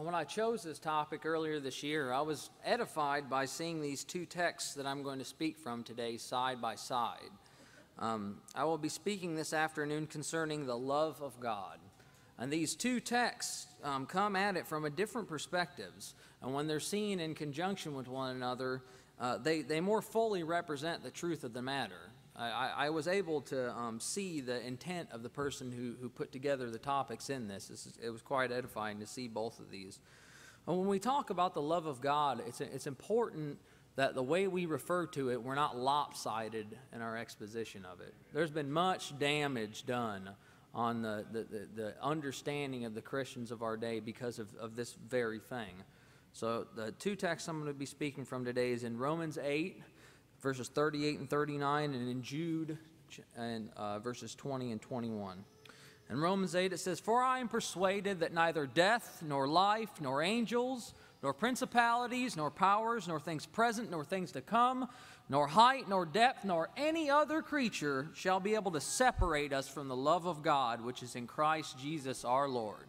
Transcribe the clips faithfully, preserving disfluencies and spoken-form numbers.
When I chose this topic earlier this year, I was edified by seeing these two texts that I'm going to speak from today side by side. Um, I will be speaking this afternoon concerning the love of God. And these two texts um, come at it from a different perspectives. And when they're seen in conjunction with one another, uh, they, they more fully represent the truth of the matter. I, I was able to um, see the intent of the person who, who put together the topics in this. this is, it was quite edifying to see both of these. And when we talk about the love of God, it's, it's important that the way we refer to it, we're not lopsided in our exposition of it. There's been much damage done on the, the, the, the understanding of the Christians of our day because of, of this very thing. So the two texts I'm going to be speaking from today is in Romans eight, verses thirty-eight and thirty-nine, and in Jude and uh, verses twenty and twenty-one. In Romans eight it says, "For I am persuaded that neither death, nor life, nor angels, nor principalities, nor powers, nor things present, nor things to come, nor height, nor depth, nor any other creature shall be able to separate us from the love of God, which is in Christ Jesus our Lord."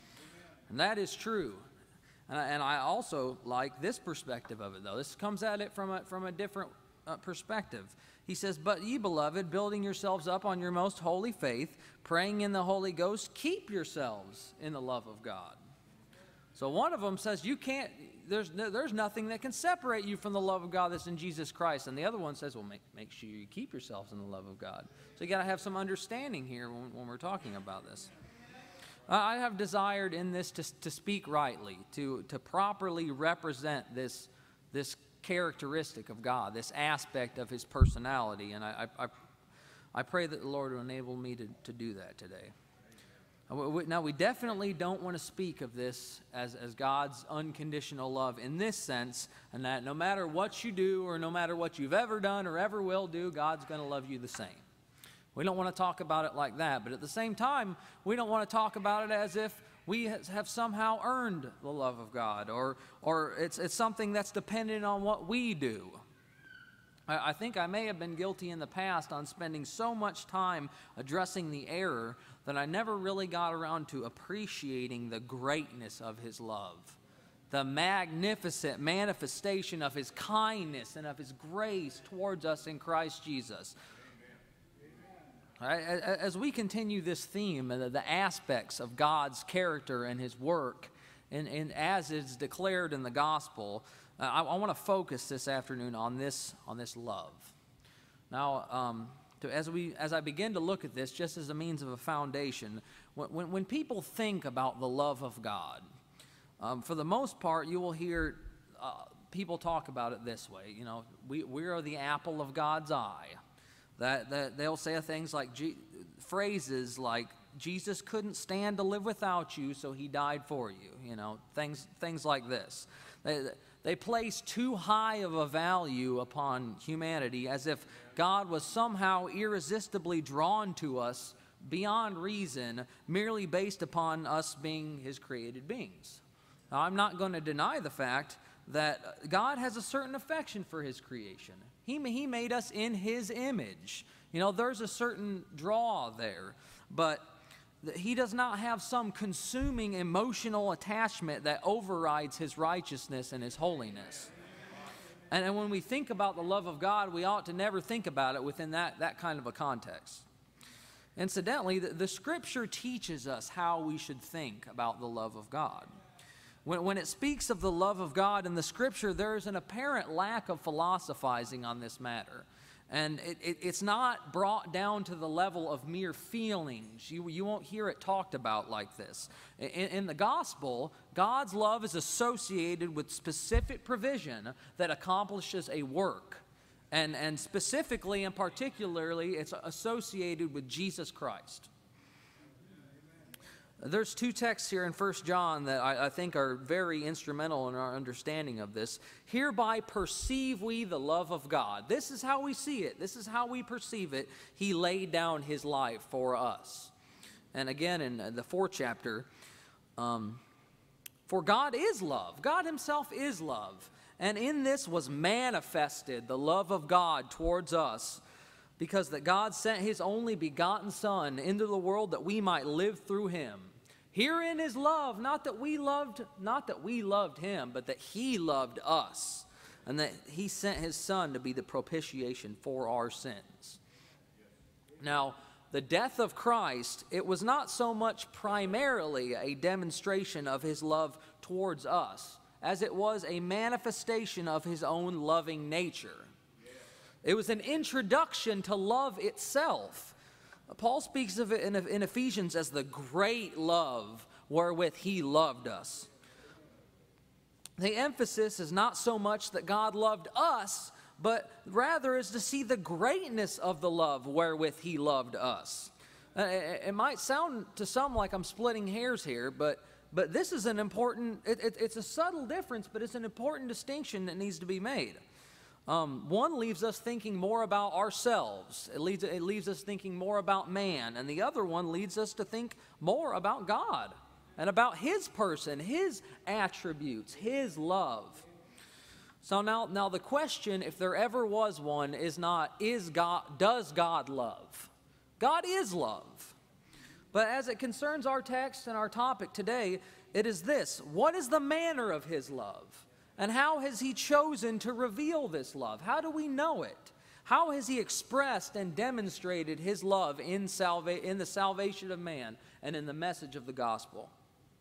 And that is true. And I, and I also like this perspective of it, though. This comes at it from a, from a different Uh, perspective. He says, "But ye, beloved, building yourselves up on your most holy faith, praying in the Holy Ghost, keep yourselves in the love of God." So one of them says you can't, there's, there's nothing that can separate you from the love of God that's in Jesus Christ. And the other one says, well, make, make sure you keep yourselves in the love of God. So you got to have some understanding here when, when we're talking about this. Uh, I have desired in this to, to speak rightly, to, to properly represent this, this characteristic of God, this aspect of his personality, and I, I, I pray that the Lord will enable me to, to do that today. Now, we definitely don't want to speak of this as, as God's unconditional love in this sense, and that no matter what you do or no matter what you've ever done or ever will do, God's going to love you the same. We don't want to talk about it like that, but at the same time, we don't want to talk about it as if we have somehow earned the love of God, or, or it's, it's something that's dependent on what we do. I, I think I may have been guilty in the past on spending so much time addressing the error that I never really got around to appreciating the greatness of his love, the magnificent manifestation of his kindness and of his grace towards us in Christ Jesus. Right, as we continue this theme, the aspects of God's character and his work, and, and as it's declared in the gospel, uh, I, I want to focus this afternoon on this, on this love. Now, um, to, as, we, as I begin to look at this, just as a means of a foundation, when, when, when people think about the love of God, um, for the most part, you will hear uh, people talk about it this way. You know, we, we are the apple of God's eye. That, that they'll say things like, G phrases like, Jesus couldn't stand to live without you, so he died for you. You know, things, things like this. They, they place too high of a value upon humanity, as if God was somehow irresistibly drawn to us beyond reason, merely based upon us being his created beings. Now, I'm not going to deny the fact that God has a certain affection for his creation. He, he made us in his image. You know, there's a certain draw there. But he does not have some consuming emotional attachment that overrides his righteousness and his holiness. And, and when we think about the love of God, we ought to never think about it within that, that kind of a context. Incidentally, the, the Scripture teaches us how we should think about the love of God. When, when it speaks of the love of God in the Scripture, there is an apparent lack of philosophizing on this matter. And it, it, it's not brought down to the level of mere feelings. You, you won't hear it talked about like this. In, in the gospel, God's love is associated with specific provision that accomplishes a work. And, and specifically and particularly, it's associated with Jesus Christ. There's two texts here in First John that I, I think are very instrumental in our understanding of this. Hereby perceive we the love of God. This is how we see it. This is how we perceive it. He laid down his life for us. And again, in the fourth chapter, um, for God is love. God himself is love. And in this was manifested the love of God towards us, because that God sent his only begotten Son into the world that we might live through him. Herein is love, not that we loved, not that we loved him, but that he loved us, and that he sent his Son to be the propitiation for our sins. Now, the death of Christ, it was not so much primarily a demonstration of his love towards us, as it was a manifestation of his own loving nature. It was an introduction to love itself. Paul speaks of it in, in Ephesians as the great love wherewith he loved us. The emphasis is not so much that God loved us, but rather is to see the greatness of the love wherewith he loved us. Uh, it, it might sound to some like I'm splitting hairs here, but, but this is an important, it, it, it's a subtle difference, but it's an important distinction that needs to be made. Um, one leaves us thinking more about ourselves. It leads, it leaves us thinking more about man. And the other one leads us to think more about God and about his person, his attributes, his love. So now, now the question, if there ever was one, is not, is God, does God love? God is love. But as it concerns our text and our topic today, it is this: what is the manner of his love? And how has he chosen to reveal this love? How do we know it? How has he expressed and demonstrated his love in, salva- in the salvation of man and in the message of the gospel?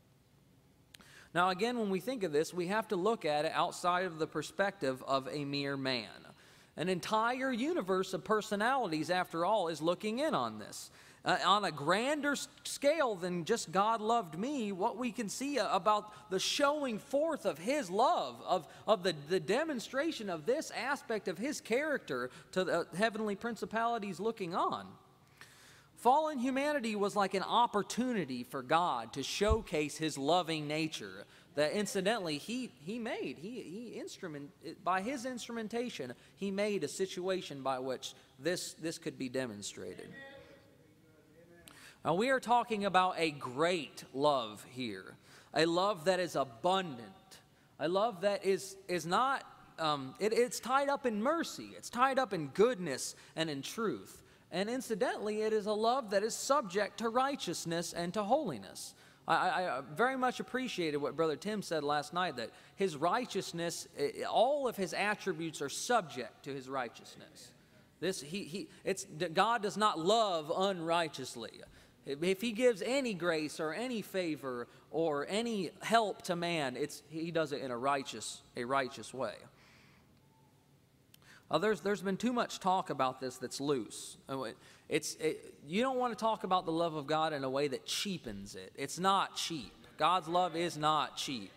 Now again, when we think of this, we have to look at it outside of the perspective of a mere man. An entire universe of personalities, after all, is looking in on this. Uh, on a grander scale than just God loved me, what we can see about the showing forth of his love, of, of the, the demonstration of this aspect of his character to the heavenly principalities looking on. Fallen humanity was like an opportunity for God to showcase his loving nature that incidentally he, he made. He, he instrument, by his instrumentation, he made a situation by which this, this could be demonstrated. Now, we are talking about a great love here, a love that is abundant, a love that is, is not, um, it, it's tied up in mercy, it's tied up in goodness and in truth. And incidentally, it is a love that is subject to righteousness and to holiness. I, I very much appreciated what Brother Tim said last night, that his righteousness, all of his attributes are subject to his righteousness. This, he, he, it's, God does not love unrighteously. If he gives any grace or any favor or any help to man, it's, he does it in a righteous, a righteous way. Uh, there's, there's been too much talk about this that's loose. It's, it, you don't want to talk about the love of God in a way that cheapens it. It's not cheap. God's love is not cheap.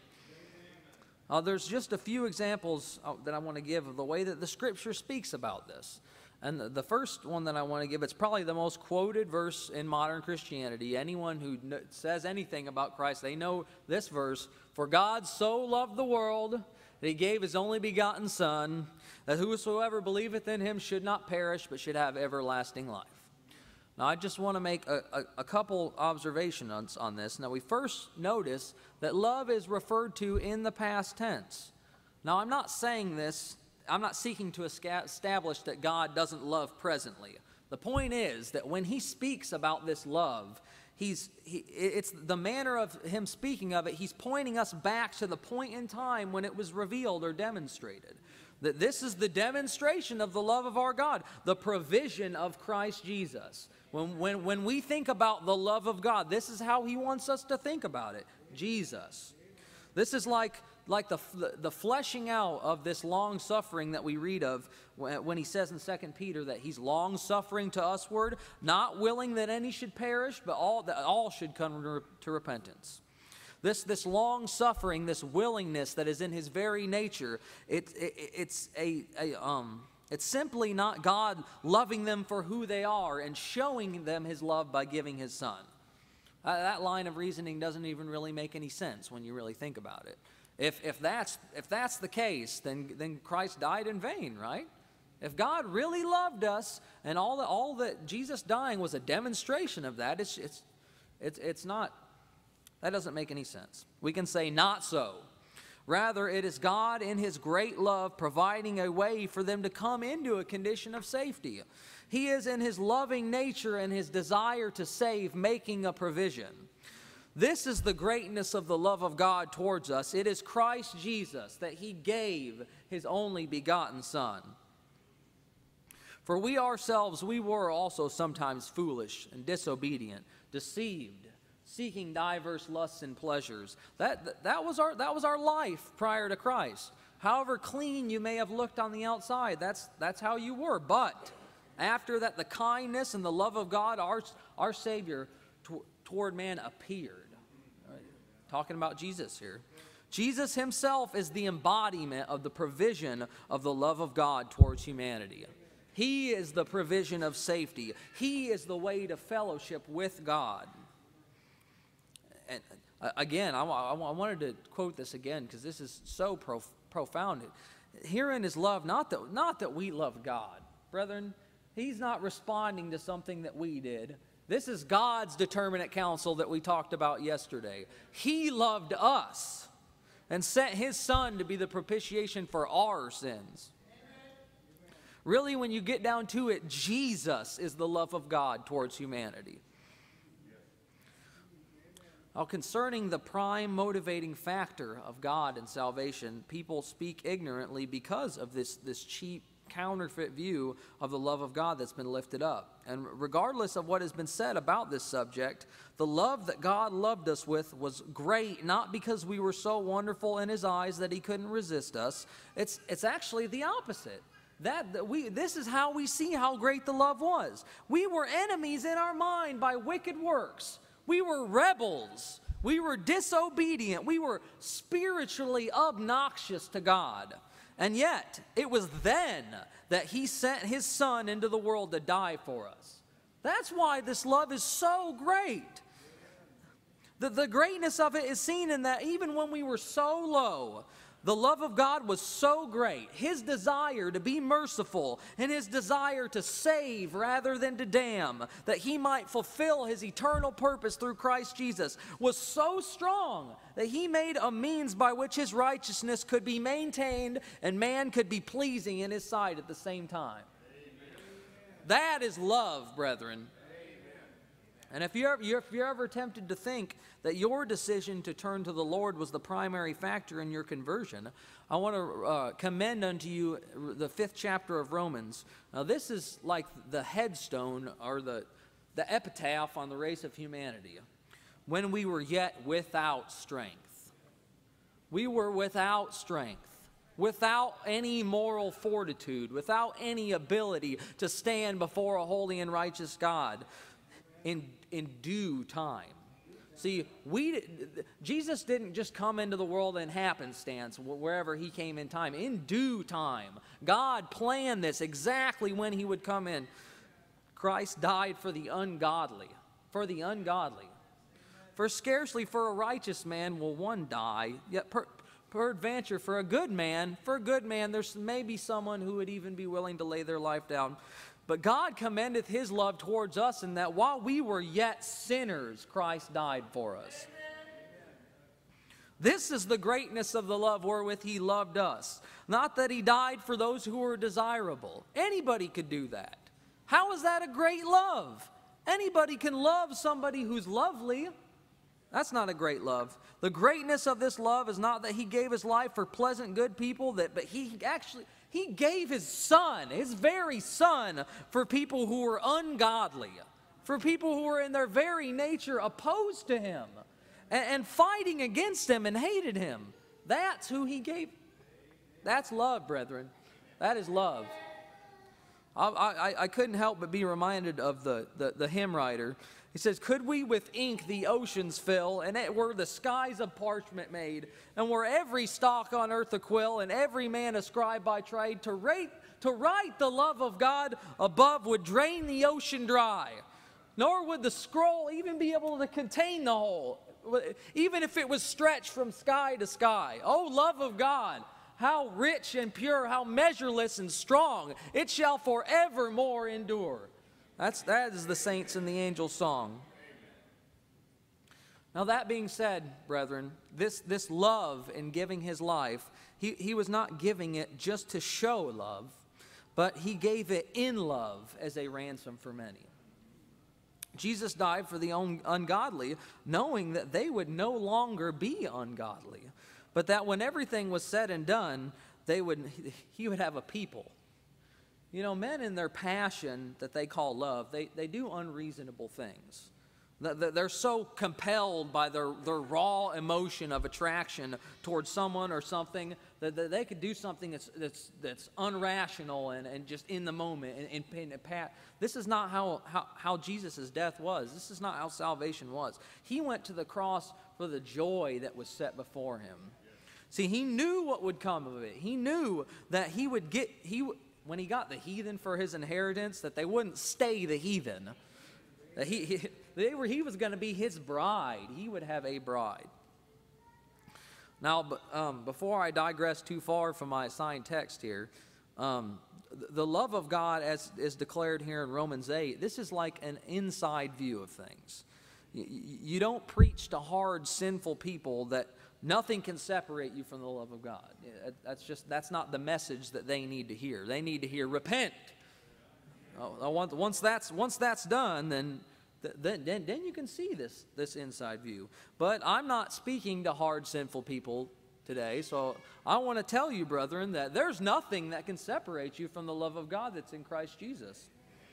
Uh, there's just a few examples uh, that I want to give of the way that the Scripture speaks about this. And the, the first one that I want to give, it's probably the most quoted verse in modern Christianity. Anyone who kn- says anything about Christ, they know this verse. For God so loved the world that he gave his only begotten Son, that whosoever believeth in him should not perish, but should have everlasting life. Now, I just want to make a, a, a couple observations on, on this. Now, we first notice that love is referred to in the past tense. Now, I'm not saying this, I'm not seeking to establish that God doesn't love presently. The point is that when he speaks about this love, he's, he, it's the manner of him speaking of it, he's pointing us back to the point in time when it was revealed or demonstrated. That this is the demonstration of the love of our God, the provision of Christ Jesus. When, when, when we think about the love of God, this is how he wants us to think about it, Jesus. This is like, like the, the fleshing out of this long-suffering that we read of when he says in Second Peter that he's long-suffering to usward, not willing that any should perish, but all, that all should come to repentance. This, this long-suffering, this willingness that is in his very nature, it, it, it's, a, a, um, it's simply not God loving them for who they are and showing them his love by giving his Son. Uh, that line of reasoning doesn't even really make any sense when you really think about it. If, if, that's, if that's the case, then, then Christ died in vain, right? If God really loved us and all, the, all that Jesus dying was a demonstration of that, it's, it's, it's, it's not... That doesn't make any sense. We can say not so. Rather, it is God in his great love providing a way for them to come into a condition of safety. He is in his loving nature and his desire to save, making a provision. This is the greatness of the love of God towards us. It is Christ Jesus, that he gave his only begotten Son. For we ourselves, we were also sometimes foolish and disobedient, deceived, seeking diverse lusts and pleasures. That, that, was our, that was our life prior to Christ. However clean you may have looked on the outside, that's, that's how you were. But after that, the kindness and the love of God, our, our Savior, to, toward man appeared. Right? Talking about Jesus here. Jesus himself is the embodiment of the provision of the love of God towards humanity. He is the provision of safety. He is the way to fellowship with God. And uh, again, I, I, I wanted to quote this again because this is so prof profound. Herein is love, not that, not that we love God. Brethren, he's not responding to something that we did. This is God's determinate counsel that we talked about yesterday. He loved us and sent his Son to be the propitiation for our sins. Really, when you get down to it, Jesus is the love of God towards humanity. Now, concerning the prime motivating factor of God and salvation, people speak ignorantly because of this, this cheap, counterfeit view of the love of God that's been lifted up. And regardless of what has been said about this subject, the love that God loved us with was great, not because we were so wonderful in his eyes that he couldn't resist us. It's, it's actually the opposite. That, that we, this is how we see how great the love was. We were enemies in our mind by wicked works. We were rebels. We were disobedient. We were spiritually obnoxious to God. And yet, it was then that he sent his Son into the world to die for us. That's why this love is so great. The, the greatness of it is seen in that even when we were so low, the love of God was so great. His desire to be merciful and his desire to save rather than to damn, that he might fulfill his eternal purpose through Christ Jesus, was so strong that he made a means by which his righteousness could be maintained and man could be pleasing in his sight at the same time. Amen. That is love, brethren. And if you're, if you're ever tempted to think that your decision to turn to the Lord was the primary factor in your conversion, I want to uh, commend unto you the fifth chapter of Romans. Now, this is like the headstone or the, the epitaph on the race of humanity. When we were yet without strength. We were without strength. Without any moral fortitude. Without any ability to stand before a holy and righteous God. In, in due time. See, we, Jesus didn't just come into the world in happenstance, wherever he came in time. In due time. God planned this exactly when he would come in. Christ died for the ungodly. For the ungodly. For scarcely for a righteous man will one die, yet per, peradventure for a good man, for a good man, there's maybe someone who would even be willing to lay their life down. But God commendeth his love towards us in that while we were yet sinners, Christ died for us. This is the greatness of the love wherewith he loved us. Not that he died for those who were desirable. Anybody could do that. How is that a great love? Anybody can love somebody who's lovely. That's not a great love. The greatness of this love is not that he gave his life for pleasant, good people, that, but he actually... He gave his Son, his very Son, for people who were ungodly, for people who were in their very nature opposed to him and, and fighting against him and hated him. That's who he gave. That's love, brethren. That is love. I, I, I couldn't help but be reminded of the, the, the hymn writer. He says, could we with ink the oceans fill, and it were the skies of parchment made, and were every stalk on earth a quill, and every man a scribe by trade, to, rate, to write the love of God above would drain the ocean dry, nor would the scroll even be able to contain the whole, even if it was stretched from sky to sky. Oh, love of God, how rich and pure, how measureless and strong, it shall forevermore endure. That's, that is the saints and the angels' song. Now, that being said, brethren, this, this love in giving his life, he, he was not giving it just to show love, but he gave it in love as a ransom for many. Jesus died for the un- ungodly, knowing that they would no longer be ungodly, but that when everything was said and done, they would he would have a people. You know, men in their passion that they call love, they, they do unreasonable things. They're so compelled by their, their raw emotion of attraction towards someone or something that, that they could do something that's that's, that's unrational and, and just in the moment. And, and, and this is not how, how, how Jesus' death was. This is not how salvation was. He went to the cross for the joy that was set before him. See, he knew what would come of it. He knew that he would get, he when he got the heathen for his inheritance, that they wouldn't stay the heathen. That he, he, they were, he was going to be his bride. He would have a bride. Now, um, before I digress too far from my assigned text here, um, the love of God as is declared here in Romans eight, this is like an inside view of things. You, you don't preach to hard, sinful people that nothing can separate you from the love of God. That's just, that's not the message that they need to hear. They need to hear, repent. Oh, once that's once that's done, then then then, then you can see this this inside view. But I'm not speaking to hard, sinful people today, so I want to tell you, brethren, that there's nothing that can separate you from the love of God that's in Christ Jesus.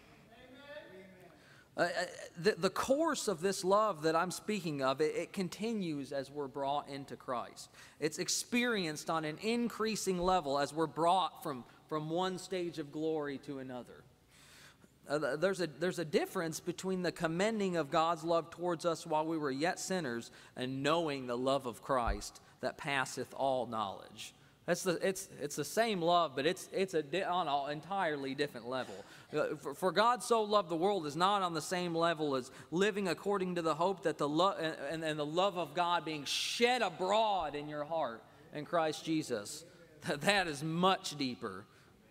Uh, the, the course of this love that I'm speaking of, it, it continues as we're brought into Christ. It's experienced on an increasing level as we're brought from, from one stage of glory to another. Uh, there's a there's a difference between the commending of God's love towards us while we were yet sinners and knowing the love of Christ that passeth all knowledge. That's the it's it's the same love, but it's it's a di- on an entirely different level. Uh, for, for God so loved the world is not on the same level as living according to the hope that the love and, and the love of God being shed abroad in your heart in Christ Jesus. That is much deeper.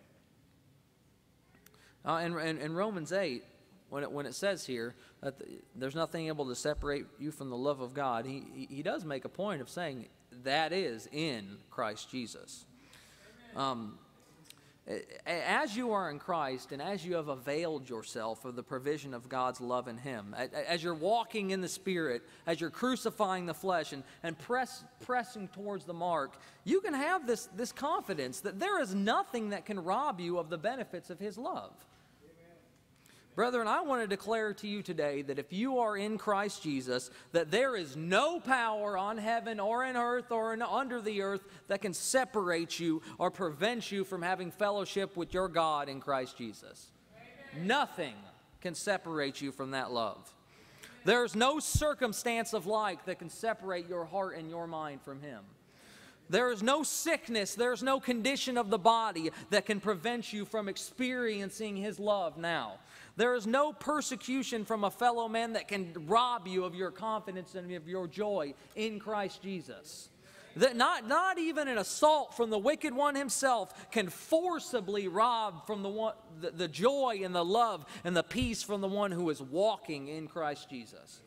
Uh, in, in, in Romans eight, when it, when it says here that the, there's nothing able to separate you from the love of God, he, he, he does make a point of saying that is in Christ Jesus. Um, as you are in Christ and as you have availed yourself of the provision of God's love in Him, as you're walking in the Spirit, as you're crucifying the flesh and, and press, pressing towards the mark, you can have this, this confidence that there is nothing that can rob you of the benefits of His love. Brethren, I want to declare to you today that if you are in Christ Jesus, that there is no power on heaven or in earth or in, under the earth that can separate you or prevent you from having fellowship with your God in Christ Jesus. Amen. Nothing can separate you from that love. There is no circumstance of life that can separate your heart and your mind from Him. There is no sickness, there is no condition of the body that can prevent you from experiencing His love now. There is no persecution from a fellow man that can rob you of your confidence and of your joy in Christ Jesus. That not, not even an assault from the wicked one himself can forcibly rob from the, one, the, the joy and the love and the peace from the one who is walking in Christ Jesus.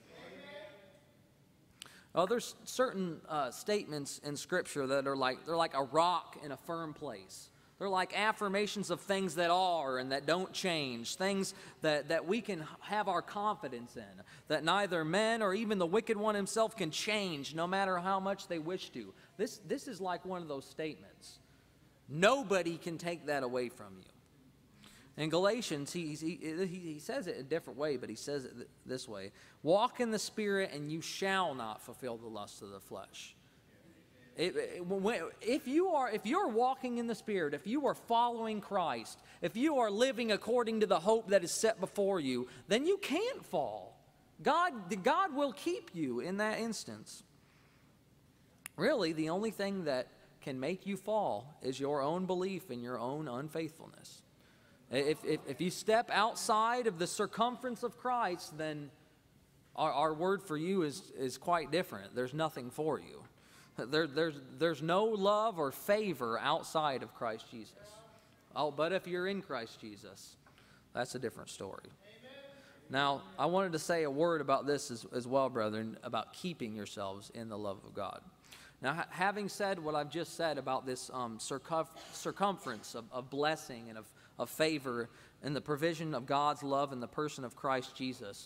Oh, there's certain uh, statements in Scripture that are like, they're like a rock in a firm place. They're like affirmations of things that are and that don't change, things that, that we can have our confidence in, that neither men or even the wicked one himself can change no matter how much they wish to. This, this is like one of those statements. Nobody can take that away from you. In Galatians, he, he, he says it a different way, but he says it this way. Walk in the Spirit and you shall not fulfill the lusts of the flesh. It, it, if you are, if you're walking in the Spirit, if you are following Christ, if you are living according to the hope that is set before you, then you can't fall. God, God will keep you in that instance. Really, the only thing that can make you fall is your own belief in your own unfaithfulness. If, if, if you step outside of the circumference of Christ, then our, our word for you is, is quite different. There's nothing for you. There, there's, there's no love or favor outside of Christ Jesus. Oh, but if you're in Christ Jesus, that's a different story. Amen. Now, I wanted to say a word about this as, as well, brethren, about keeping yourselves in the love of God. Now, ha having said what I've just said about this um, circum circumference of, of blessing and of, of favor and the provision of God's love in the person of Christ Jesus,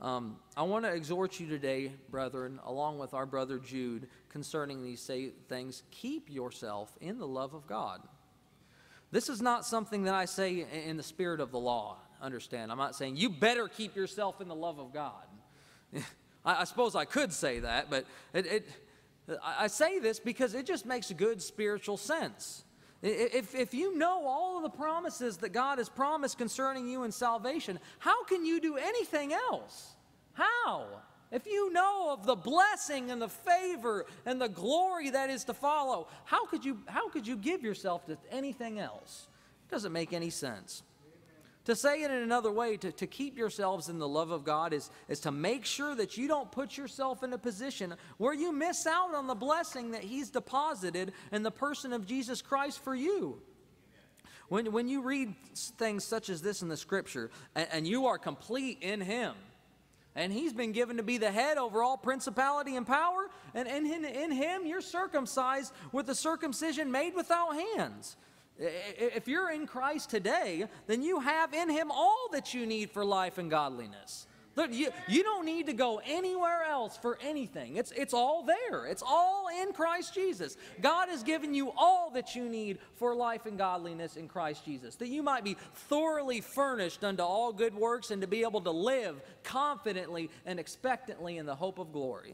Um, I want to exhort you today, brethren, along with our brother Jude, concerning these say things. Keep yourself in the love of God. This is not something that I say in the spirit of the law. Understand, I'm not saying you better keep yourself in the love of God. I, I suppose I could say that, but it, it, I say this because it just makes good spiritual sense. If, if you know all of the promises that God has promised concerning you in salvation, how can you do anything else? How? If you know of the blessing and the favor and the glory that is to follow, how could you, how could you give yourself to anything else? It doesn't make any sense. To say it in another way, to, to keep yourselves in the love of God is, is to make sure that you don't put yourself in a position where you miss out on the blessing that He's deposited in the person of Jesus Christ for you. When, when you read things such as this in the Scripture, and, and you are complete in Him, and He's been given to be the head over all principality and power, and in, in, in Him you're circumcised with the circumcision made without hands. If you're in Christ today, then you have in Him all that you need for life and godliness. You, you don't need to go anywhere else for anything. It's, it's all there. It's all in Christ Jesus. God has given you all that you need for life and godliness in Christ Jesus, that you might be thoroughly furnished unto all good works and to be able to live confidently and expectantly in the hope of glory.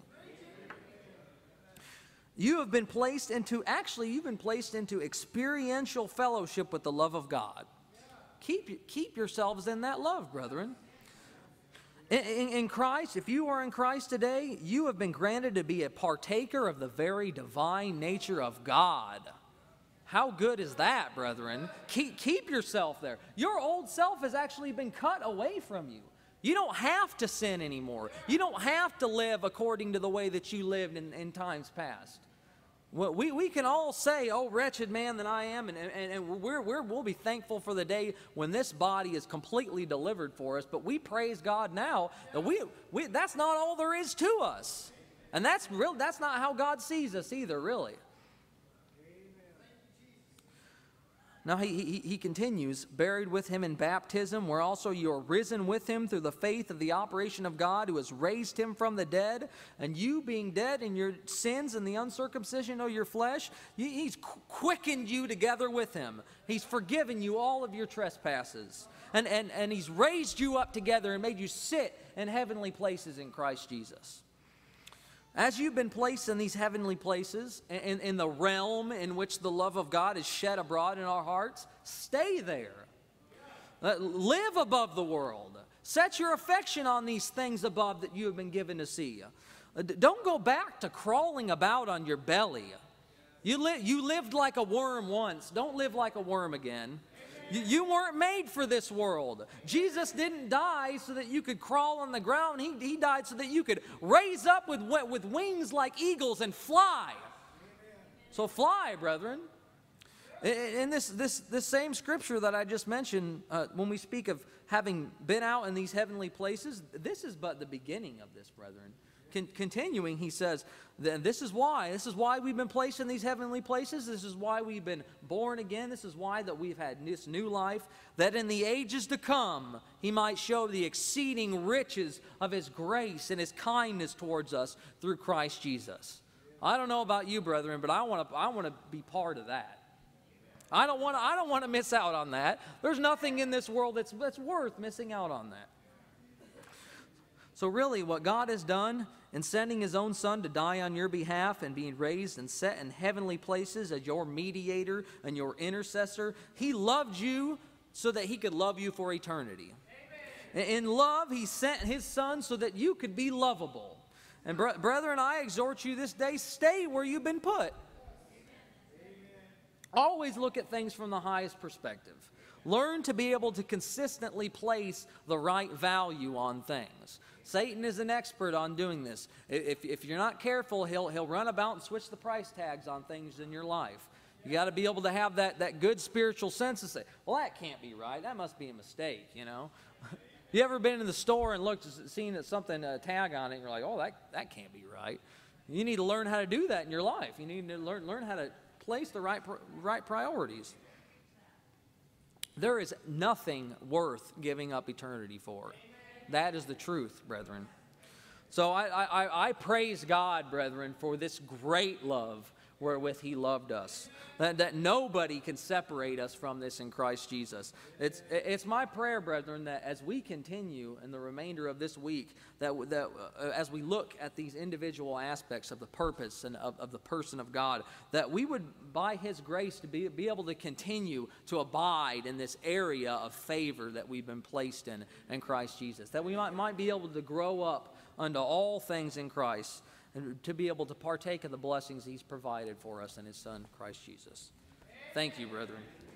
You have been placed into, actually, you've been placed into experiential fellowship with the love of God. Keep, keep yourselves in that love, brethren. In, in, in Christ, if you are in Christ today, you have been granted to be a partaker of the very divine nature of God. How good is that, brethren? Keep, keep yourself there. Your old self has actually been cut away from you. You don't have to sin anymore. You don't have to live according to the way that you lived in, in times past. Well, we, we can all say, oh, wretched man that I am, and, and, and we're, we're, we'll be thankful for the day when this body is completely delivered for us, but we praise God now that we, we that's not all there is to us. And that's, real, that's not how God sees us either, really. Now he, he, he continues, buried with Him in baptism, where also you are risen with Him through the faith of the operation of God who has raised Him from the dead. And you being dead in your sins and the uncircumcision of your flesh, He's quickened you together with Him. He's forgiven you all of your trespasses. And, and, and He's raised you up together and made you sit in heavenly places in Christ Jesus. As you've been placed in these heavenly places, in, in the realm in which the love of God is shed abroad in our hearts, stay there. Uh, live above the world. Set your affection on these things above that you have been given to see. Uh, don't go back to crawling about on your belly. You, li you lived like a worm once. Don't live like a worm again. You, you weren't made for this world. Jesus didn't die so that you could crawl on the ground. He, he died so that you could raise up with, with wings like eagles and fly. So fly, brethren. In this, this, this same scripture that I just mentioned, uh, when we speak of having been out in these heavenly places, this is but the beginning of this, brethren. Con continuing, he says, this is why. This is why we've been placed in these heavenly places. This is why we've been born again. This is why that we've had this new life, that in the ages to come, He might show the exceeding riches of His grace and His kindness towards us through Christ Jesus. I don't know about you, brethren, but I want to I want to be part of that. I don't want to I don't want to miss out on that. There's nothing in this world that's that's worth missing out on that. So really, what God has done in sending His own Son to die on your behalf and being raised and set in heavenly places as your mediator and your intercessor, He loved you so that He could love you for eternity. Amen. In love, He sent His Son so that you could be lovable. And bre brethren, I exhort you this day, stay where you've been put. Amen. Always look at things from the highest perspective. Learn to be able to consistently place the right value on things. Satan is an expert on doing this. If, if you're not careful, he'll, he'll run about and switch the price tags on things in your life. You got to be able to have that, that good spiritual sense to say, well, that can't be right. That must be a mistake, you know. You ever been in the store and looked, seen something, a tag on it, and you're like, oh, that, that can't be right. You need to learn how to do that in your life. You need to learn, learn how to place the right, right priorities. There is nothing worth giving up eternity for. That is the truth, brethren. So I, I, I praise God, brethren, for this great love wherewith he loved us, that, that nobody can separate us from this in Christ Jesus. It's, it's my prayer, brethren, that as we continue in the remainder of this week, that, that uh, as we look at these individual aspects of the purpose and of, of the person of God, that we would, by his grace, to be, be able to continue to abide in this area of favor that we've been placed in in Christ Jesus, that we might, might be able to grow up unto all things in Christ, and to be able to partake of the blessings he's provided for us in his Son, Christ Jesus. Thank you, brethren.